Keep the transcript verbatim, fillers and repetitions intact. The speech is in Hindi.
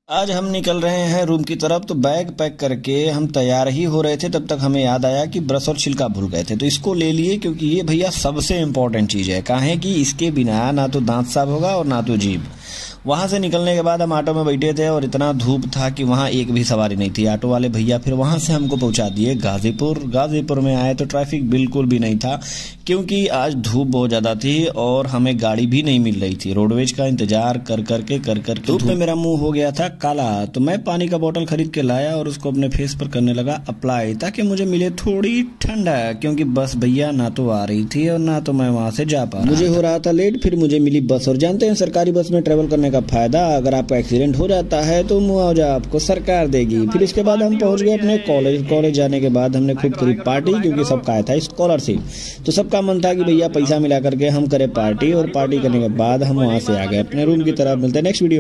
आज हम निकल रहे हैं रूम की तरफ। तो बैग पैक करके हम तैयार ही हो रहे थे, तब तक हमें याद आया कि ब्रश और छिलका भूल गए थे। तो इसको ले लिए, क्योंकि ये भैया सबसे इम्पोर्टेंट चीज़ है। काहे कि इसके बिना ना तो दांत साफ होगा और ना तो जीभ। वहाँ से निकलने के बाद हम ऑटो में बैठे थे और इतना धूप था कि वहाँ एक भी सवारी नहीं थी। ऑटो वाले भैया फिर वहाँ से हमको पहुँचा दिए गाजीपुर। गाजीपुर में आए तो ट्रैफिक बिल्कुल भी नहीं था, क्योंकि आज धूप बहुत ज़्यादा थी और हमें गाड़ी भी नहीं मिल रही थी। रोडवेज का इंतजार कर करके कर करके धूप में मेरा मुंह हो गया था काला। तो मैं पानी का बोतल खरीद के लाया और उसको अपने फेस पर करने लगा अप्लाई, ताकि मुझे मिले थोड़ी ठंडा, क्योंकि बस भैया ना तो आ रही थी और ना तो मैं वहाँ से जा पा रहा। मुझे हो रहा था लेट, फिर मुझे मिली बस। और जानते हैं सरकारी बस में ट्रेवल करने का फायदा, अगर आपका एक्सीडेंट हो जाता है तो मुआवजा आपको सरकार देगी। फिर इसके बाद हम पहुंच गए अपने कॉलेज। कॉलेज जाने के बाद हमने खूब करी पार्टी, क्योंकि सबका आया था स्कॉलरशिप। तो सबका मन था कि भैया पैसा मिला करके हम करें पार्टी, और पार्टी करने के बाद हम वहां से आ गए अपने रूम की तरफ। मिलते हैं नेक्स्ट वीडियो।